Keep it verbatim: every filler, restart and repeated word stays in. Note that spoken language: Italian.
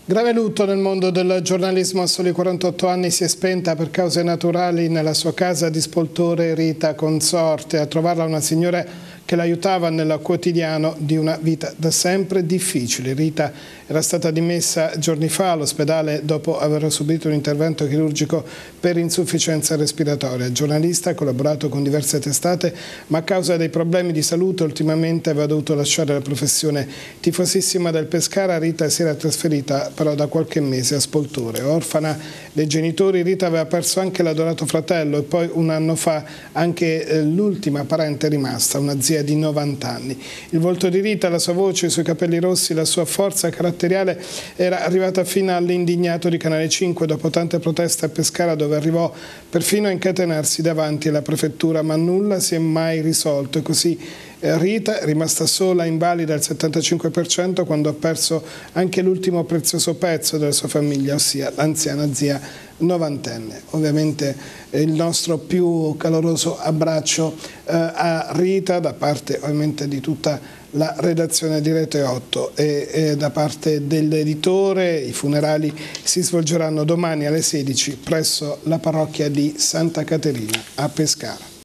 Grave lutto nel mondo del giornalismo. A soli quarantotto anni si è spenta per cause naturali nella sua casa di Spoltore Rita Consorte. A trovarla una signora che l'aiutava nel quotidiano di una vita da sempre difficile. Rita era stata dimessa giorni fa all'ospedale dopo aver subito un intervento chirurgico per insufficienza respiratoria. Giornalista, ha collaborato con diverse testate, ma a causa dei problemi di salute ultimamente aveva dovuto lasciare la professione. Tifosissima del Pescara, Rita si era trasferita però da qualche mese a Spoltore. Orfana dei genitori, Rita aveva perso anche l'adorato fratello e poi un anno fa anche eh, l'ultima parente rimasta, una zia di novanta anni. Il volto di Rita, la sua voce, i suoi capelli rossi, la sua forza caratteriale era arrivata fino all'indignato di Canale cinque dopo tante proteste a Pescara, dove arrivò perfino a incatenarsi davanti alla prefettura, ma nulla si è mai risolto. E così Rita è rimasta sola, invalida al settantacinque per cento, quando ha perso anche l'ultimo prezioso pezzo della sua famiglia, ossia l'anziana zia novantenne. Ovviamente il nostro più caloroso abbraccio eh, a Rita da parte ovviamente di tutta la redazione di Rete otto e, e da parte dell'editore. I funerali si svolgeranno domani alle sedici presso la parrocchia di Santa Caterina a Pescara.